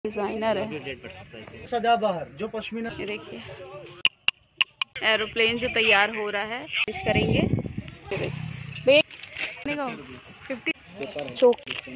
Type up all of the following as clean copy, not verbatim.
Designer है सदाबहार जो पश्मीना। ये देखिए एरोप्लेन जो तैयार हो रहा है, इस करेंगे भैया 50 चौक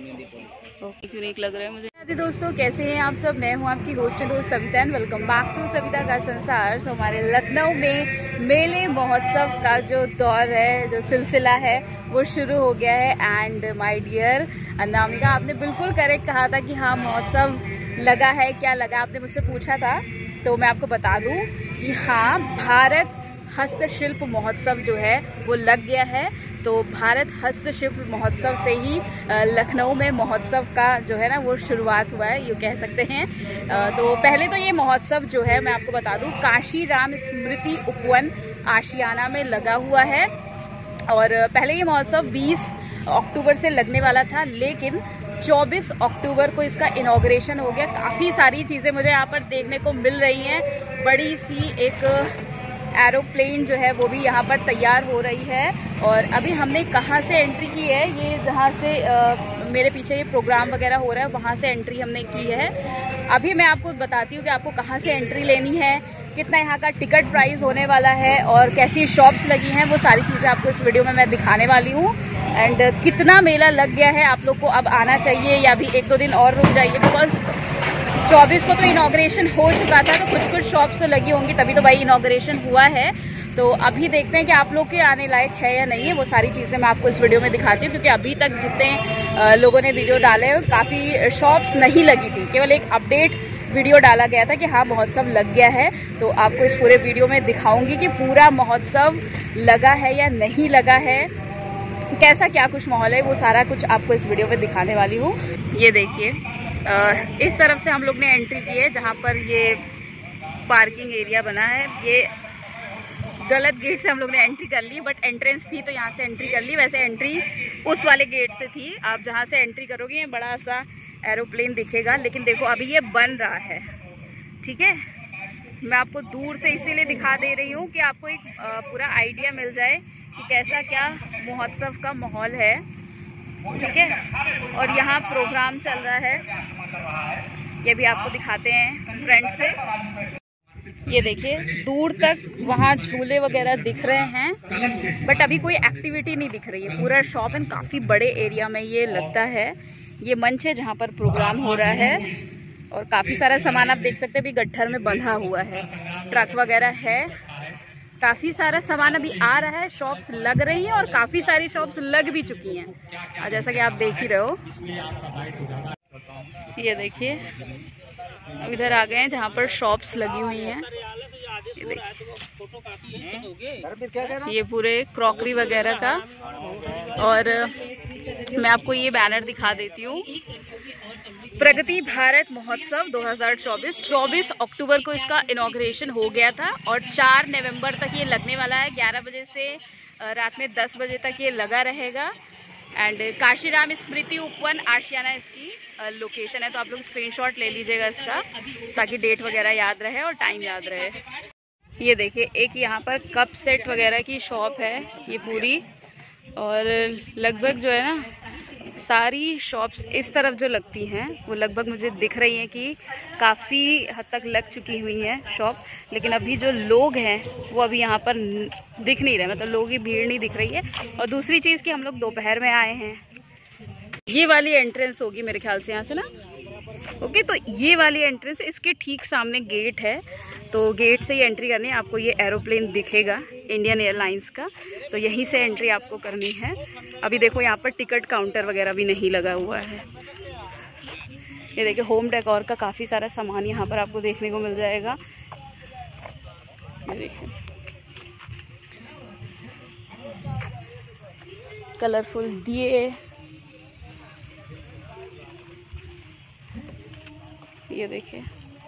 ओके यूनिक लग रहा है मुझे। दोस्तों कैसे हैं आप सब, मैं हूं आपकी होस्ट दोस्त Savita and welcome back to Savita का संसार। सो हमारे लखनऊ में मेले महोत्सव का जो दौर है, जो सिलसिला है वो शुरू हो गया है। एंड माय डियर अनामिका, आपने बिल्कुल करेक्ट कहा था कि हाँ महोत्सव लगा है। क्या लगा आपने मुझसे पूछा था, तो मैं आपको बता दूं कि हाँ भारत हस्तशिल्प महोत्सव जो है वो लग गया है। तो भारत हस्तशिल्प महोत्सव से ही लखनऊ में महोत्सव का जो है ना वो शुरुआत हुआ है, ये कह सकते हैं। तो पहले तो ये महोत्सव जो है मैं आपको बता दूं काशी राम स्मृति उपवन आशियाना में लगा हुआ है। और पहले ये महोत्सव 20 अक्टूबर से लगने वाला था, लेकिन 24 अक्टूबर को इसका इनॉग्रेशन हो गया। काफ़ी सारी चीज़ें मुझे यहाँ पर देखने को मिल रही हैं। बड़ी सी एक एरोप्लेन जो है वो भी यहाँ पर तैयार हो रही है। और अभी हमने कहाँ से एंट्री की है, ये जहाँ से मेरे पीछे ये प्रोग्राम वगैरह हो रहा है वहाँ से एंट्री हमने की है। अभी मैं आपको बताती हूँ कि आपको कहाँ से एंट्री लेनी है, कितना यहाँ का टिकट प्राइस होने वाला है और कैसी शॉप्स लगी हैं, वो सारी चीज़ें आपको इस वीडियो में मैं दिखाने वाली हूँ। एंड कितना मेला लग गया है, आप लोग को अब आना चाहिए या भी 1-2 दिन और रुक जाइए, बिकॉज 24 को तो इनॉग्रेशन हो चुका था, तो कुछ कुछ शॉप्स तो लगी होंगी, तभी तो भाई इनॉग्रेशन हुआ है। तो अभी देखते हैं कि आप लोग के आने लायक है या नहीं है, वो सारी चीज़ें मैं आपको इस वीडियो में दिखाती हूँ। क्योंकि अभी तक जितने लोगों ने वीडियो डाले हैं काफ़ी शॉप्स नहीं लगी थी, केवल एक अपडेट वीडियो डाला गया था कि हाँ महोत्सव लग गया है। तो आपको इस पूरे वीडियो में दिखाऊंगी कि पूरा महोत्सव लगा है या नहीं लगा है, कैसा क्या कुछ माहौल है, वो सारा कुछ आपको इस वीडियो में दिखाने वाली हूँ। ये देखिए इस तरफ से हम लोग ने एंट्री की है, जहाँ पर ये पार्किंग एरिया बना है। ये गलत गेट से हम लोग ने एंट्री कर ली, बट एंट्रेंस थी तो यहाँ से एंट्री कर ली। वैसे एंट्री उस वाले गेट से थी, आप जहाँ से एंट्री करोगे ये बड़ा सा एरोप्लेन दिखेगा। लेकिन देखो अभी ये बन रहा है, ठीक है। मैं आपको दूर से इसीलिए दिखा दे रही हूँ कि आपको एक पूरा आइडिया मिल जाए कि कैसा क्या महोत्सव का माहौल है, ठीक है। और यहाँ प्रोग्राम चल रहा है, ये भी आपको दिखाते हैं फ्रंट से। ये देखिए दूर तक वहाँ झूले वगैरह दिख रहे हैं, बट अभी कोई एक्टिविटी नहीं दिख रही है। पूरा शॉप एंड काफ़ी बड़े एरिया में ये लगता है। ये मंच है जहाँ पर प्रोग्राम हो रहा है और काफ़ी सारा सामान आप देख सकते हैं अभी गट्ठर में बंधा हुआ है। ट्रक वगैरह है, काफ़ी सारा सामान अभी आ रहा है। शॉप्स लग रही हैं और काफ़ी सारी शॉप्स लग भी चुकी हैं, जैसा कि आप देख ही रहे हो। ये देखिए अब इधर आ गए हैं जहाँ पर शॉप्स लगी हुई हैं। ये देखिए ये पूरे क्रॉकरी वगैरह का। और मैं आपको ये बैनर दिखा देती हूँ, प्रगति भारत महोत्सव 2024 24 अक्टूबर को इसका इनॉग्रेशन हो गया था और 4 नवंबर तक ये लगने वाला है। 11 बजे से रात में 10 बजे तक ये लगा रहेगा। एंड काशी राम स्मृति उपवन आशियाना इसकी लोकेशन है, तो आप लोग स्क्रीनशॉट ले लीजिएगा इसका, ताकि डेट वगैरह याद रहे और टाइम याद रहे। ये देखिए एक यहाँ पर कप सेट वगैरह की शॉप है ये पूरी, और लगभग जो है ना सारी शॉप्स इस तरफ जो लगती हैं वो लगभग मुझे दिख रही हैं कि काफ़ी हद तक लग चुकी हुई हैं शॉप। लेकिन अभी जो लोग हैं वो अभी यहाँ पर दिख नहीं रहे, मतलब लोगों की भीड़ नहीं दिख रही है। और दूसरी चीज़ कि हम लोग दोपहर में आए हैं। ये वाली एंट्रेंस होगी मेरे ख्याल से यहाँ से ना, ओके। तो ये वाली एंट्रेंस, इसके ठीक सामने गेट है, तो गेट से ही एंट्री करनी है। आपको ये एरोप्लेन दिखेगा इंडियन एयरलाइंस का, तो यहीं से एंट्री आपको करनी है। अभी देखो यहाँ पर टिकट काउंटर वगैरह भी नहीं लगा हुआ है। ये देखिए होम डेकोर का काफ़ी सारा सामान यहाँ पर आपको देखने को मिल जाएगा। ये देखिए कलरफुल दिए, ये देखिए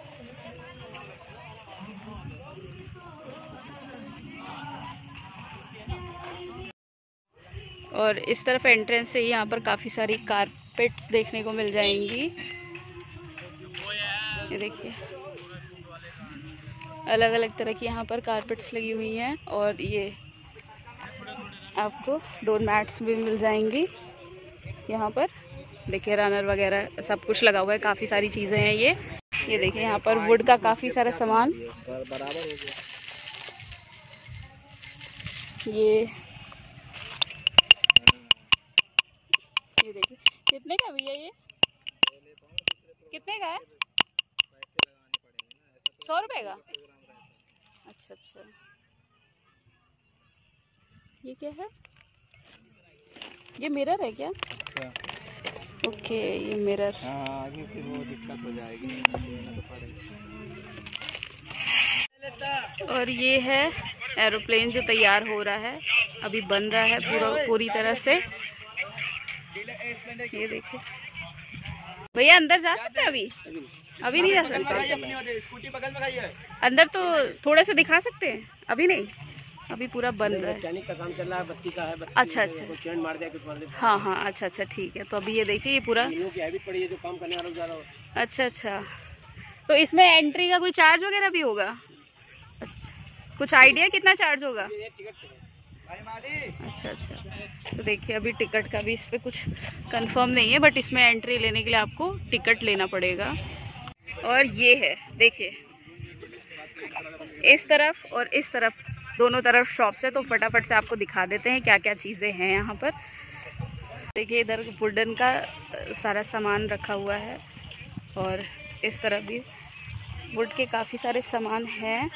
और इस तरफ एंट्रेंस से ही यहाँ पर काफ़ी सारी कारपेट्स देखने को मिल जाएंगी। ये देखिए अलग अलग तरह की यहाँ पर कारपेट्स लगी हुई हैं, और ये आपको डोर मैट्स भी मिल जाएंगी यहाँ पर। देखिए रनर वगैरह सब कुछ लगा हुआ है, काफ़ी सारी चीज़ें हैं ये देखिए यहाँ पर वुड का काफ़ी सारा सामान। ये देखिए कितने का भैया ये, कितने का है? 100 रुपये का? अच्छा अच्छा, ये क्या है? ये मिरर है क्या? अच्छा। ओके ये मिरर। हाँ आगे फिर वो दिक्कत हो जाएगी। और ये है एरोप्लेन जो तैयार हो रहा है, अभी बन रहा है पूरी तरह से। ये देखिए भैया अंदर जा सकते हैं? अभी नहीं जा सकते। स्कूटी बगल में है अंदर, तो थोड़ा सा दिखा सकते हैं? अभी नहीं, अभी पूरा बन रहा है। मैकेनिक का काम चल रहा है, बत्ती का है। अच्छा अच्छा, मार दिया कुछ। हाँ हाँ अच्छा अच्छा ठीक है। तो अभी ये देखिए ये पूरा पड़ी है जो काम करने वाला। अच्छा अच्छा, तो इसमें एंट्री का कोई चार्ज वगैरह भी होगा? अच्छा, कुछ आइडिया कितना चार्ज होगा? अच्छा अच्छा, तो देखिए अभी टिकट का भी इस पे कुछ कंफर्म नहीं है, बट इसमें एंट्री लेने के लिए आपको टिकट लेना पड़ेगा। और ये है देखिए, इस तरफ और इस तरफ दोनों तरफ शॉप्स है, तो फटाफट से आपको दिखा देते हैं क्या क्या चीज़ें हैं यहाँ पर। देखिए इधर वुडन का सारा सामान रखा हुआ है, और इस तरफ भी वुड के काफ़ी सारे सामान हैं।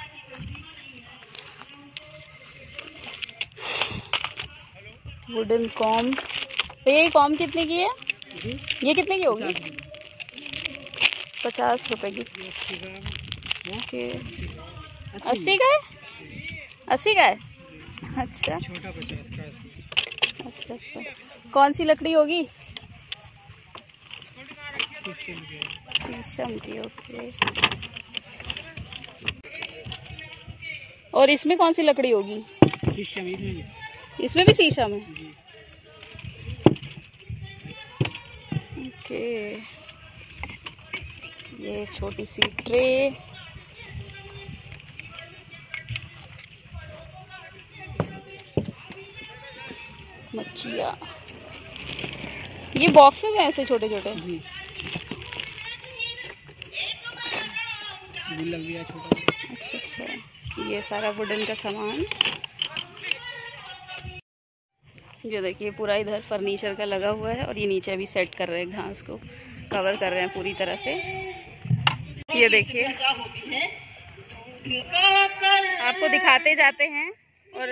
वुडन कॉम, भैया ये कॉम कितने की है? ये कितने की होगी? 50 रुपए की। ओके 80 का है? 80 का है? अच्छा छोटा 50 का। अच्छा अच्छा, कौन सी लकड़ी होगी? शीशम की। ओके, और इसमें कौन सी लकड़ी होगी? शीशम। इसमें भी शीशम है? ओके, ये छोटी सी ट्रे, मच्छियाँ, ये बॉक्सेस हैं ऐसे छोटे छोटे। अच्छा अच्छा, ये सारा वुडन का सामान। ये देखिए पूरा इधर फर्नीचर का लगा हुआ है, और ये नीचे भी सेट कर रहे हैं, घास को कवर कर रहे हैं पूरी तरह से। ये देखिए आपको दिखाते जाते हैं, और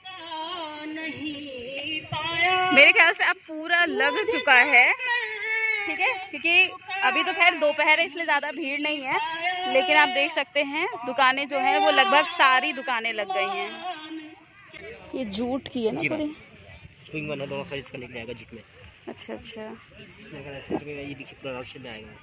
मेरे ख्याल से अब पूरा लग चुका है, ठीक है, क्योंकि अभी तो खैर दोपहर है इसलिए ज़्यादा भीड़ नहीं है, लेकिन आप देख सकते हैं दुकानें जो हैं वो लगभग सारी दुकानें लग गई हैं। ये जूट की है ना पूरी, दोनों साइज का निकल आएगा जूट में। अच्छा अच्छा, इसमें ये देखिए पूरा राउंड शेप में आएगा।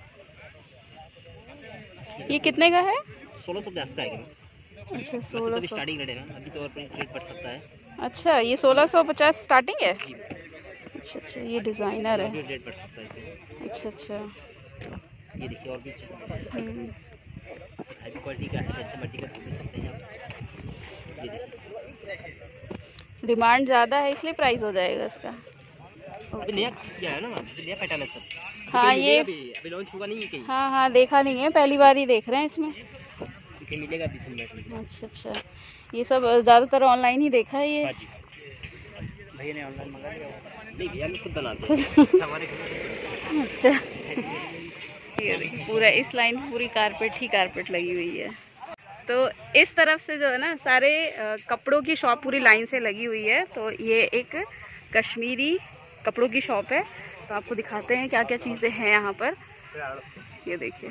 ये कितने का है? 1650 का आएगा। अच्छा 1600 स्टार्टिंग रेट है ना, अभी तो और रेट बढ़ सकता है। अच्छा ये 1650 स्टार्टिंग है? अच्छा अच्छा, ये डिज़ाइनर है, रेट बढ़ सकता है इसमें। अच्छा अच्छा, ये देखिए और भी हैवी क्वालिटी का है, जैसे मल्टी का देख सकते हैं आप। ये देखिए डिमांड ज़्यादा है इसलिए प्राइस हो जाएगा इसका। अभी नया किया है ना, नया पैटर्न है सब। हाँ ये अभी लॉन्च हुआ नहीं है कहीं। हाँ हाँ देखा नहीं है, पहली बार ही देख रहे हैं इसमें। मिलेगा 20 मिनट। अच्छा अच्छा, ये सब ज़्यादातर ऑनलाइन ही देखा है ये। भैया ने ऑनलाइन मंगा लिया? नहीं भैया खुद बनाते हैं हमारे घर। अच्छा ये देखिए पूरा इस लाइन पूरी कारपेट ही कारपेट लगी हुई है। तो इस तरफ से जो है ना सारे कपड़ों की शॉप पूरी लाइन से लगी हुई है। तो ये एक कश्मीरी कपड़ों की शॉप है, तो आपको दिखाते हैं क्या क्या चीज़ें हैं यहाँ पर। ये देखिए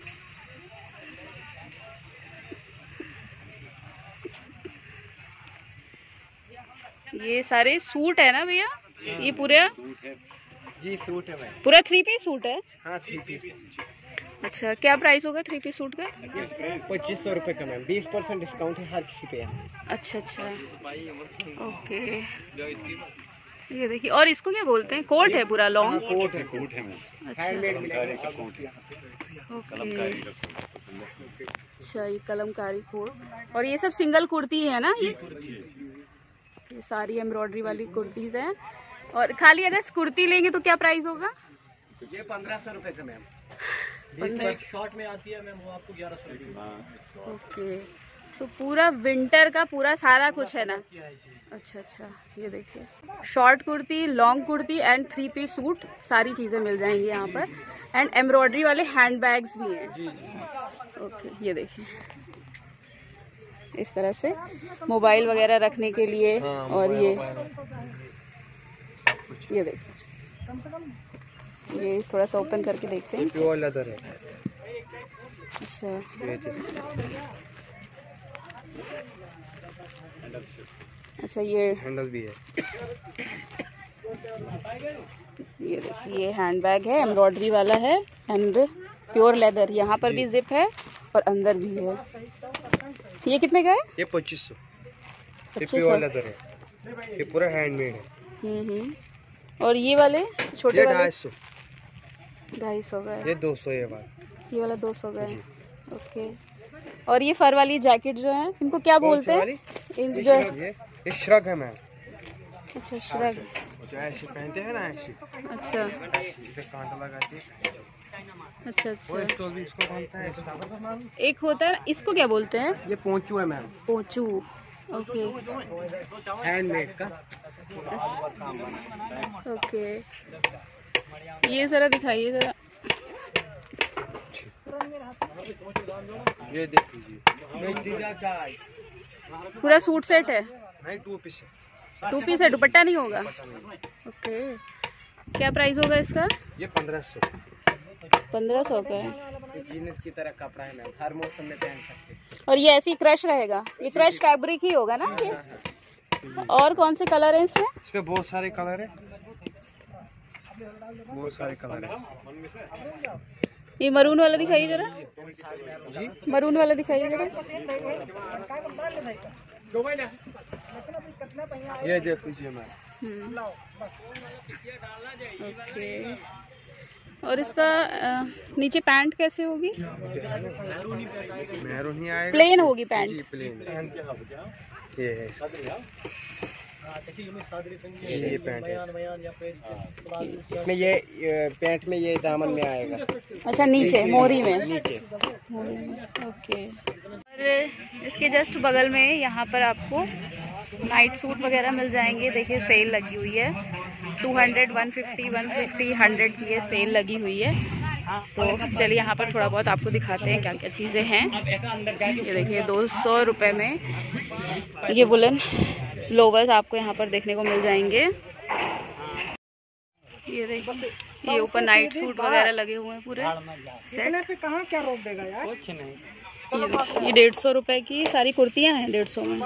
ये सारे सूट है ना भैया? ये पूरा जी सूट है मैम, पूरा 3 पीस सूट है? हाँ 3 पीस। अच्छा क्या प्राइस होगा 3 पीस सूट का? 2500 रुपये का मैम, 20% डिस्काउंट है हर किसी पे। अच्छा अच्छा ओके, ये देखिए। और इसको क्या बोलते हैं? कोट है पूरा लॉन्ग? कोट है, कोट है मैम। अच्छा ये कलमकारी कोट, और ये सब सिंगल कुर्ती है ना? ये सारी एम्ब्रॉयडरी वाली कुर्तीज़ हैं। और खाली अगर कुर्ती लेंगे तो क्या प्राइस होगा? ये 1500 रुपए का मैम। शॉर्ट में आती है मैम, वो आपको 1100 रुपये। ओके, तो पूरा विंटर का पूरा सारा कुछ है ना? अच्छा अच्छा, ये देखिए short kurti, long kurti and 3 piece suit, सारी चीज़ें मिल जाएंगी यहाँ पर। एंड एम्ब्रॉयडरी वाले हैंड बैग्स भी हैं। ओके, ये देखिए इस तरह से मोबाइल वगैरह रखने के लिए। और ये देखिए, ये थोड़ा सा ओपन करके देखते हैं। प्योर लेदर है। अच्छा, अच्छा ये हैंडल भी है। ये देखिए, ये हैंड बैग है, एम्ब्रॉयडरी वाला है एंड प्योर लेदर। यहाँ पर भी जिप है और अंदर भी है। ये कितने का है? ये 2500। ये प्योर लेदर है, ये पूरा हैंडमेड है। और ये वाले छोटे वाले 250। 250 का है। ये 200 ये वाला 200 का है। ओके, और ये फर वाली जैकेट जो है, इनको क्या बोलते हैं? जो ये श्रग है मैम। अच्छा, श्रग। जो ऐसे पहनते हैं ना, ऐसे। अच्छा, इधर कांटा लगाते हैं। अच्छा अच्छा, वो स्टोल भी इसको बनता है। एक होता है, इसको क्या बोलते हैं? ये पोंचू है मैम। पोंचू। ओके, हैंडमेड का। ओके, ये जरा दिखाइए जरा। ये देख लीजिए, पूरा सूट सेट है? नहीं, 2 पीस है। 2 पीस है, दुपट्टा नहीं होगा? ओके, क्या प्राइस होगा इसका? ये 1500। 1500 का है। जीन्स की तरह कपड़ा है मैम, हर मौसम में पहन सकते हैं। और ये ऐसी क्रश रहेगा? ये क्रश फैब्रिक ही होगा ना ये? और कौन से कलर हैं इसमें? इसमें बहुत सारे कलर है, बहुत सारे कलर है। ये मरून वाला दिखाइए जरा। जी, मरून वाला दिखाइए जरा। ये देख लीजिए मैम। ओके, और इसका नीचे पैंट कैसे होगी? मैरून ही आएगा, प्लेन होगी पैंट? जी प्लेन। ये है, ये पैंट है। इसमें ये पैंट में ये दामन में आएगा। अच्छा, नीचे मोरी में? नीचे। ओके, और इसके जस्ट बगल में यहाँ पर आपको नाइट सूट वगैरह मिल जाएंगे। देखिए सेल लगी हुई है, 200, 150, 150, 100 की ये सेल लगी हुई है। तो चलिए यहाँ पर थोड़ा बहुत आपको दिखाते हैं क्या क्या चीज़ें हैं। ये देखिए 200 रुपये में ये वुलन लोवर्स आपको यहाँ पर देखने को मिल जाएंगे। ये देखिए, ये ऊपर नाइट सूट वगैरह लगे हुए हैं पूरे सेट पे। कहाँ क्या रोक देगा यार, कुछ नहीं। ये 150 रुपए की सारी कुर्तियाँ हैं, 150 में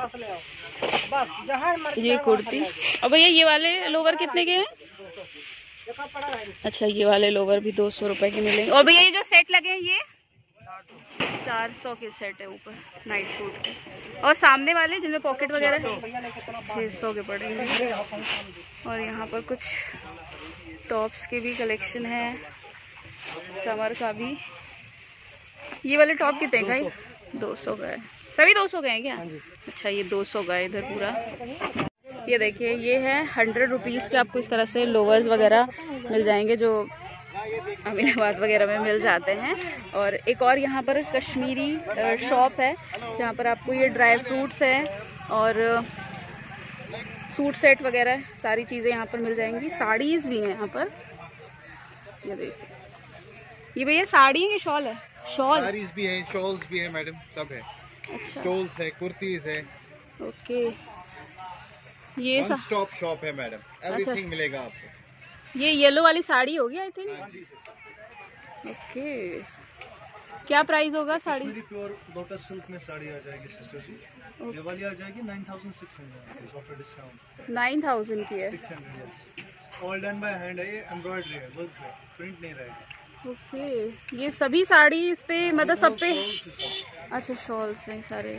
ये कुर्ती। और भैया ये वाले लोवर कितने के हैं? अच्छा, ये वाले लोवर भी 200 रुपए के मिलेंगे। और भैया ये जो सेट लगे हैं ये 400 के सेट है ऊपर नाइट सूट के। और सामने वाले जिनमें पॉकेट वगैरह 600 के पड़ेंगे। और यहाँ पर कुछ टॉप्स के भी कलेक्शन है, समर का भी। ये वाले टॉप कितने का है? 200 का है। सभी 200 का है क्या? अच्छा, ये 200 का है इधर पूरा। ये देखिए, ये है 100 रुपीज़ के आपको इस तरह से लोवर्स वगैरह मिल जाएंगे जो अमीनाबाद वगैरह में मिल जाते हैं। और एक और यहाँ पर कश्मीरी शॉप है जहाँ पर आपको ये ड्राई फ्रूट्स है और सूट सेट वगैरह सारी चीज़ें यहाँ पर मिल जाएंगी। साड़ीज़ भी हैं यहाँ पर। ये देखिए, ये भैया साड़ी है कि शॉल है? शॉल, साड़ीज़ भी है, शॉल्स भी है मैडम, सब है। अच्छा, स्टोल्स है, कुर्तीज है। ओके, ये वन स्टॉप शॉप है मैडम, एवरीथिंग मिलेगा आपको। ये येलो वाली साड़ी होगी आई थिंक। ओके, क्या प्राइस होगा साड़ी? प्योर लोटस सिल्क में साड़ी आ जाएगी सिस्टर जी। ये वाली आ जाएगी 9600 आफ्टर डिस्काउंट। 9000 की है? 600 ऑल डन बाय हैंड है, ये एम्ब्रॉयडरी है, वर्क है, प्रिंट नहीं रहेगा। ओके, ये सभी साड़ी इस पे मतलब सब पे? अच्छा, शॉल्स हैं सारे।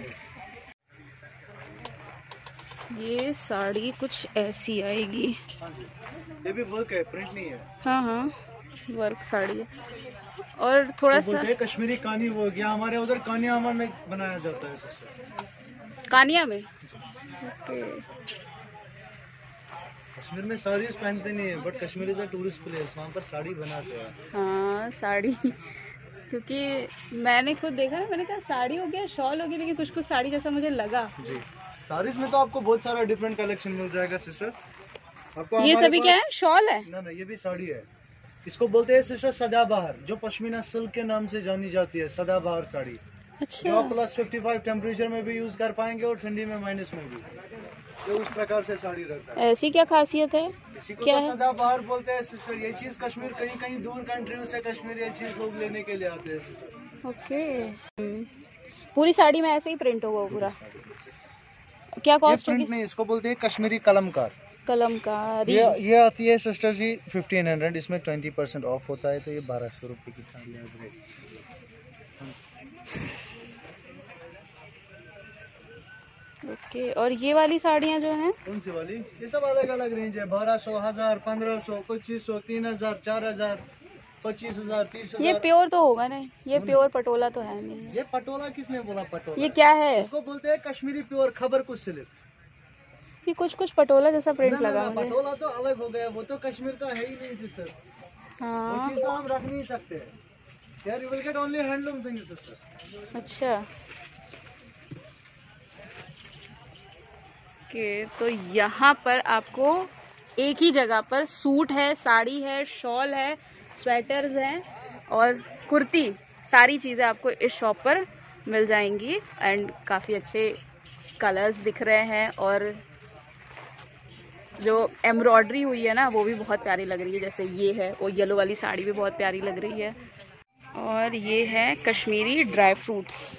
ये साड़ी कुछ ऐसी आएगी। ये भी वर्क है, प्रिंट नहीं है। हाँ हाँ, वर्क साड़ी है। और थोड़ा सा कश्मीरी कानी वर्क, या हमारे उधर कानियामा में बनाया जाता है सिस्टर। कानिया में? ओके, कश्मीर में साड़ीज पहनते नहीं है, but Kashmir is a tourist place, वहाँ पर साड़ी बनाते हैं। हाँ साड़ी, क्योंकि मैंने खुद देखा ना, मैंने कहा साड़ी हो गया, शॉल हो गया, लेकिन कुछ कुछ साड़ी जैसा मुझे लगा। जी, साड़ीज में तो आपको बहुत सारा डिफरेंट कलेक्शन मिल जाएगा सिस्टर। आपको ये सभी क्या है, शॉल है? ना ये भी साड़ी है। इसको बोलते हैं सिस्टर सदाबहार, जो पश्मीना सिल्क के नाम से जानी जाती है, सदाबहार साड़ी। अच्छा। जो आप +55 टेम्परेचर में भी यूज कर पाएंगे और ठंडी में माइनस में भी, तो उस प्रकार से साड़ी रहता है। ऐसी क्या खासियत है? इसी को क्या तो है? सदाबहार बोलते हैं सिस्टर। ये चीज कश्मीर, कहीं कहीं दूर कंट्रियों से कश्मीर ये चीज लोग लेने के लिए आते हैं सिस्टर। ओके। पूरी साड़ी में ऐसे ही प्रिंट होगा पूरा? क्या कॉस्ट होगी? नहीं, इसको बोलते हैं कश्मीरी कलमकार। कलमकारी। ये आती है सिस्टर जी 1500, इसमें 20% ऑफ होता है, तो ये 1200 रुपये की साड़ी है। ओके। और ये वाली साड़ियाँ जो हैं? कौन सी वाली? ये सब अलग अलग रेंज है, 1200, 1000, 1500, 2500, 3000, 4000, 25000, 30000। ये प्योर तो होगा नहीं, ये प्योर पटोला तो है नहीं। ये पटोला किसने बोला पटोला? ये क्या है? इसको बोलते हैं कश्मीरी प्योर खबर कुछ सिल्क। ये कुछ कुछ पटोला जैसा प्रिंट लगा मुझे। पटोला तो अलग हो गया, वो तो कश्मीर का है ही नहीं सिस्टर। हाँ। वो चीज तो हम रख नहीं सकते। यार you will get only handloom things sister. अच्छा। ओके, तो यहाँ पर आपको एक ही जगह पर सूट है, साड़ी है, शॉल है, स्वेटर्स हैं और कुर्ती, सारी चीज़ें आपको इस शॉप पर मिल जाएंगी। एंड काफ़ी अच्छे कलर्स दिख रहे हैं और जो एम्ब्रॉयडरी हुई है ना, वो भी बहुत प्यारी लग रही है। जैसे ये है, वो येलो वाली साड़ी भी बहुत प्यारी लग रही है। और ये है कश्मीरी ड्राई फ्रूट्स।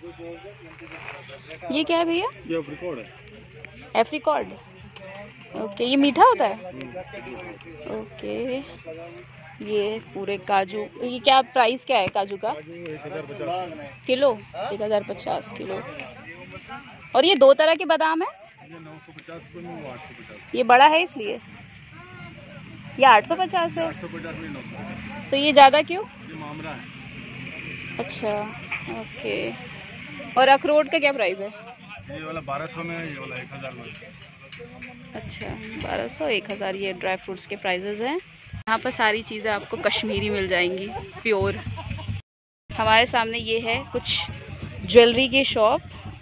ये क्या है भैया? ये अफ्रीकॉर्ड है। एफ्रिकॉर्ड। ओके, ये मीठा होता है? ओके। ये पूरे काजू, ये क्या प्राइस क्या है काजू का? 1050 किलो? 1050 किलो। और ये दो तरह के बादाम है? ये 950 में 850। ये बड़ा है इसलिए? ये 850 है? 850 में 950। तो ये ज़्यादा क्यों? ये मामरा है। अच्छा, ओके। और अखरोट का क्या प्राइस है? ये वाला 1200 में है, ये वाला 1000 में। अच्छा, 1200, 1000 ये ड्राई फ्रूट्स के प्राइजेस हैं। यहाँ पर सारी चीज़ें आपको कश्मीरी मिल जाएंगी, प्योर। हमारे सामने ये है कुछ ज्वेलरी की शॉप।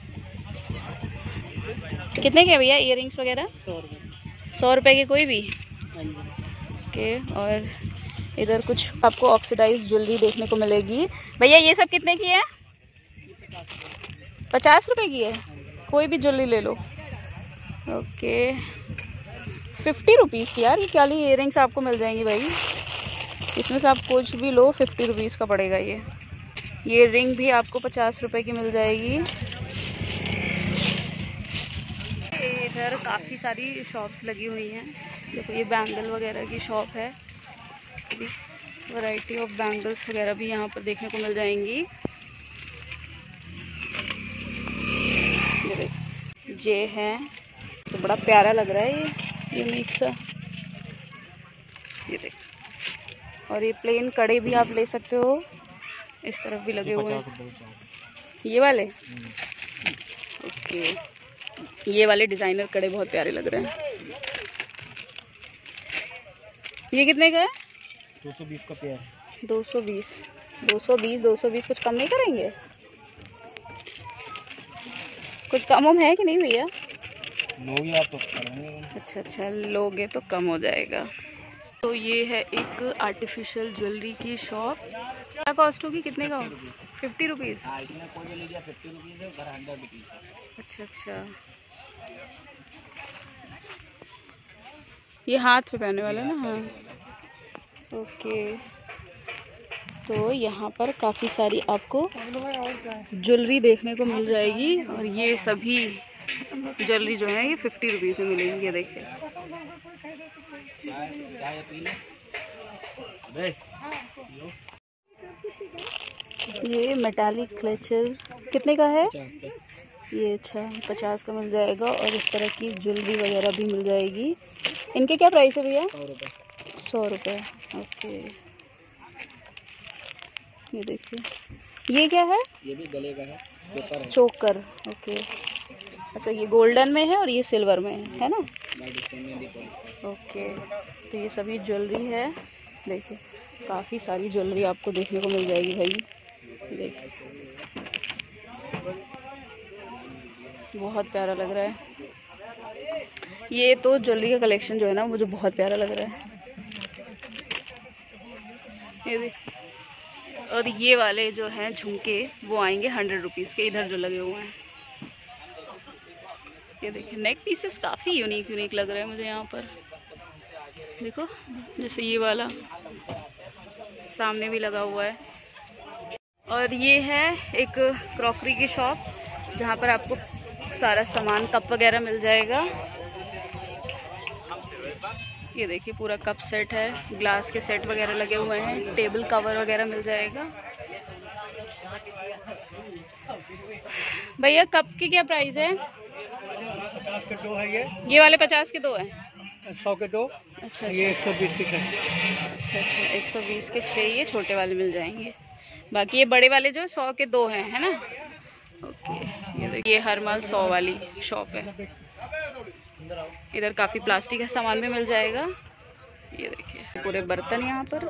कितने के भैया इयररिंग्स वगैरह? 100 रुपये के कोई भी? ओके। और इधर कुछ आपको ऑक्सीडाइज ज्वेलरी देखने को मिलेगी। भैया ये सब कितने की है? 50 रुपये की है? कोई भी ज्वेलरी ले लो। ओके, 50 रुपीज़ की। यार ये क्या ली इयररिंग्स आपको मिल जाएंगी भाई, इसमें से आप कुछ भी लो, 50 रुपीज़ का पड़ेगा। ये रिंग भी आपको 50 रुपये की मिल जाएगी। इधर काफ़ी सारी शॉप्स लगी हुई हैं। देखो ये बैंगल वगैरह की शॉप है, वैरायटी ऑफ बैंगल्स वगैरह भी यहाँ पर देखने को मिल जाएंगी। ये है तो बड़ा प्यारा लग रहा है ये मिक्स। ये देख, और ये प्लेन कड़े भी आप ले सकते हो, इस तरफ भी लगे हुए हैं ये वाले। ओके, ये वाले डिजाइनर कड़े बहुत प्यारे लग रहे हैं। ये कितने का है? 220 का पेयर। 220, 220, 220। कुछ कम नहीं करेंगे? कुछ कम उम है कि नहीं भैया? लोगे आप तो करेंगे। अच्छा, लोगे तो कम हो जाएगा। तो ये है एक आर्टिफिशियल ज्वेलरी की शॉप। क्या कॉस्ट होगी, कितने का? 50 रुपीज़। इसमें कोई भी लीजिए 50 रुपीज़ है, 100 रुपीज़ है। अच्छा। ये हाथ पे पहनने वाला ना? हाँ, ओके। तो यहाँ पर काफ़ी सारी आपको ज्वेलरी देखने को मिल जाएगी और ये सभी ज्वेलरी जो है ये 50 रुपीज़ में मिलेगी। ये देखिए, ये मेटालिक क्लचर कितने का है? ये अच्छा 50 का मिल जाएगा। और इस तरह की ज्वेलरी वगैरह भी मिल जाएगी। इनके क्या प्राइस है भैया? 100 रुपये। ओके, ये देखिए, ये क्या है? ये भी गले का है, चोकर है। चोकर। ओके, अच्छा, ये गोल्डन में है और ये सिल्वर में है ना? ओके, तो ये सभी ज्वेलरी है। देखिए काफ़ी सारी ज्वेलरी आपको देखने को मिल जाएगी भाई। देखिए बहुत प्यारा लग रहा है। ये तो ज्वेलरी का कलेक्शन जो है ना मुझे बहुत प्यारा लग रहा है। ये देखिए, और ये वाले जो हैं झुमके वो आएंगे 100 रुपीज़ के, इधर जो लगे हुए हैं। ये देखिए नेक पीसेस काफ़ी यूनिक लग रहे हैं मुझे यहाँ पर। देखो जैसे ये वाला सामने भी लगा हुआ है। और ये है एक क्रॉकरी की शॉप जहाँ पर आपको सारा सामान कप वगैरह मिल जाएगा। ये देखिए पूरा कप सेट है, ग्लास के सेट वगैरह लगे हुए हैं, टेबल कवर वगैरह मिल जाएगा। भैया कप की क्या प्राइस है? 50 के 2 है ये वाले 50 के 2 है। 100 के 2। अच्छा ये 120 के 6। अच्छा 120 के 6 ये छोटे वाले मिल जाएंगे। बाकी ये बड़े वाले जो 100 के 2 हैं, है ना? ओके, ये देखिए हर माल 100 वाली शॉप है। इधर काफ़ी प्लास्टिक का सामान भी मिल जाएगा। ये देखिए पूरे बर्तन यहाँ पर।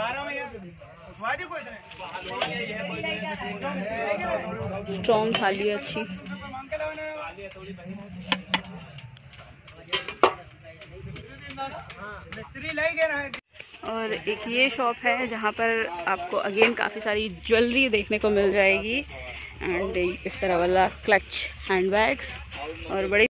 स्ट्रॉन्ग थाली है अच्छी। और एक ये शॉप है जहाँ पर आपको अगेन काफ़ी सारी ज्वेलरी देखने को मिल जाएगी। एंड इस तरह वाला क्लच हैंड बैग्स और बड़े